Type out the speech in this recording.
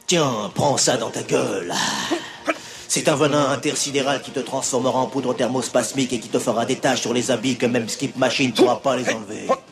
Tiens, prends ça dans ta gueule. C'est un venin intersidéral qui te transformera en poudre thermospasmique et qui te fera des taches sur les habits que même Skip Machine pourra pas les enlever.